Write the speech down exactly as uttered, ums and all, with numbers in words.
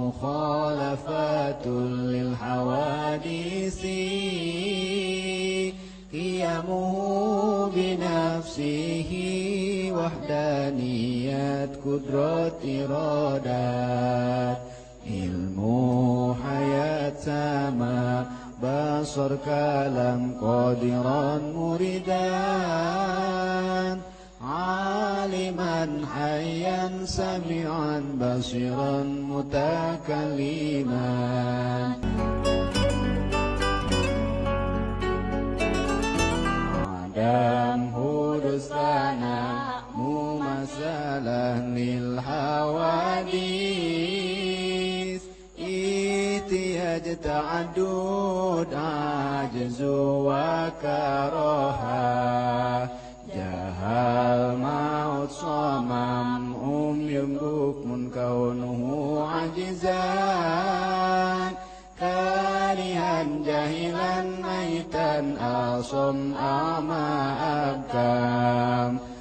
مخالفات للحوادث قيامه بنفسه وحدانيات قدرة إرادات ilmu hayat sama basar kalam qadiran muridan aliman hayyan sami'an basiran mutakalliman adam hudus lana mumasalah lil hawadis itiyaj ta'adud ajzu wa karaha jahal maut samam umyum bukmun kaunuhu ajizan karihan jahilan maitan asum ama abkam